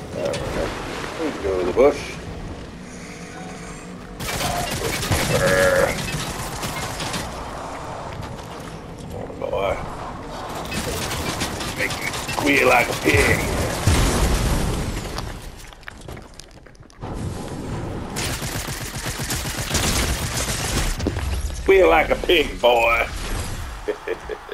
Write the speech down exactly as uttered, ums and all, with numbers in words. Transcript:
Alright. We can go to the bush. Oh boy. Make me squeal like a pig. Squeal like a pig, boy.